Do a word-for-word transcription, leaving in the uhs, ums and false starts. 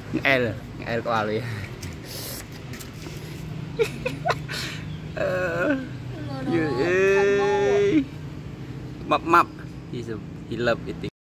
L L ko ali. Map map. He he love eating.